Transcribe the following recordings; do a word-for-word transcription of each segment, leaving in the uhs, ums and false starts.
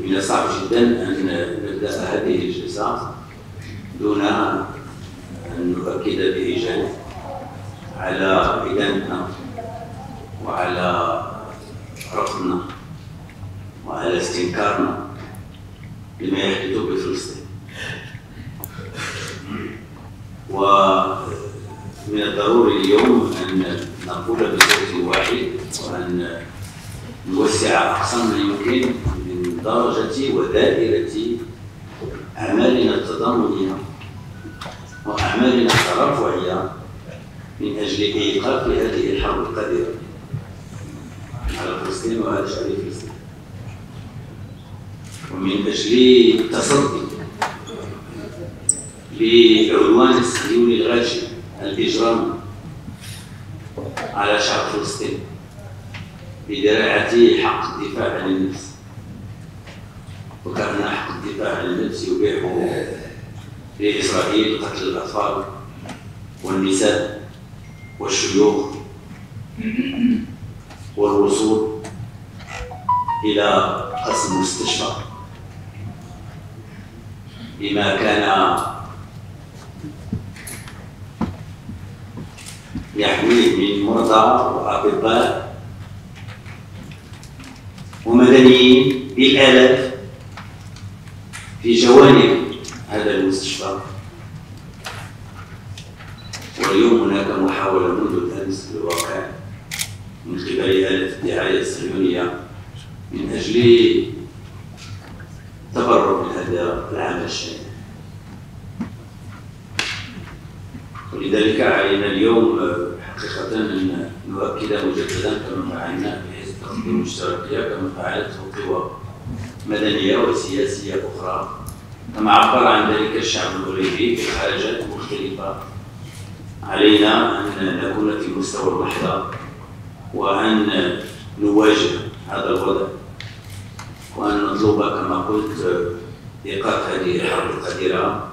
من الصعب جدا أن نبدأ هذه الجلسة دون أن نؤكد بإيجاز على إدانتنا وعلى رفضنا وعلى استنكارنا لما يحدث بفلسطين. ومن الضروري اليوم أن نقول بصوت واحد وأن نوسع أقصى ما يمكن من درجة ودائرة أعمالنا التضامنية وأعمالنا الترفعية من أجل إيقاف هذه الحرب القذرة على فلسطين وعلى شعب فلسطين، ومن أجل التصدي لعدوان الصهيوني الغاشم الإجرامي على شعب فلسطين بدراعته حق الدفاع عن النفس، وكان حق الدفاع عن النفس يبيح لإسرائيل قتل الأطفال والنساء والشيوخ والوصول إلى قسم مستشفى بما كان يحميه من مرضى وأطباء ومدنيين بالآلاف في جوانب هذا المستشفى. واليوم هناك محاولة منذ الأمس بالواقع من قبل آلة الدعاية الصهيونية من أجل تبرر من هذا العمل الشنيع. ولذلك علينا اليوم حقيقة أن نؤكد مجددا كما فعلنا في حزب التقدم المشتركية، كما فعلته قوى مدنية وسياسية أخرى، كما عبر عن ذلك الشعب المغربي في حاجات مختلفة. علينا أن نكون في مستوى اللحظة وأن نواجه هذا الوضع وأن نطلب كما قلت إيقاف هذه الحرب القذرة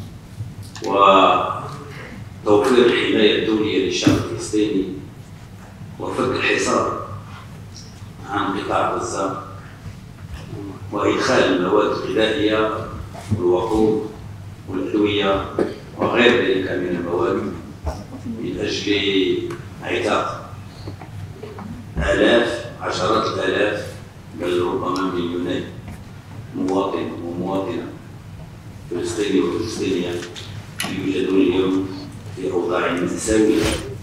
وتوفير الحماية الدولية للشعب الفلسطيني وفك الحصار عن قطاع غزة وإدخال المواد الغذائية والوقود والأدوية وغير ذلك من المواد من أجل عتاق آلاف عشرات الآلاف بل ربما مليونات مواطن ومواطنة فلسطيني وفلسطينية يوجدون اليوم في أوضاع مأساوية